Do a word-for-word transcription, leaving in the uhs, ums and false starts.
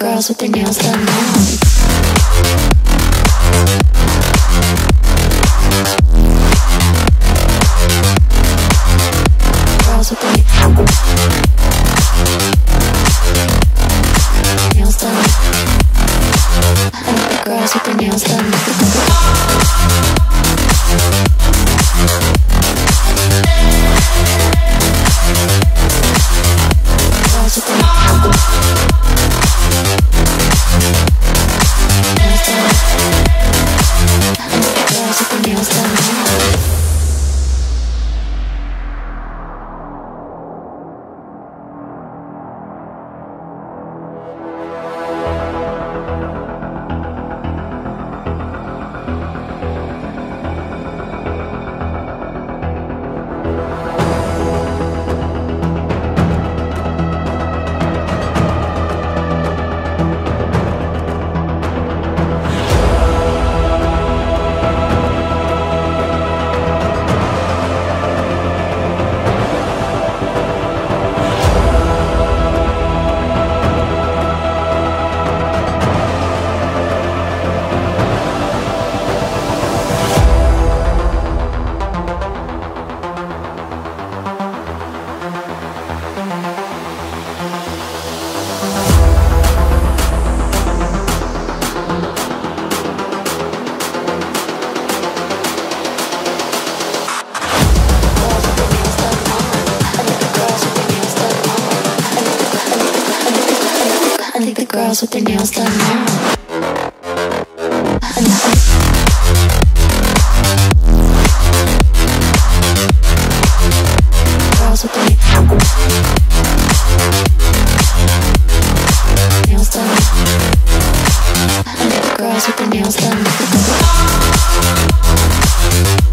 girls with their nails done now. Girls with their nails done. I like the girls with their nails done. Girls with their nails done. I think the girls with their nails done now. Girls with their nails done. I think the girls with their nails done.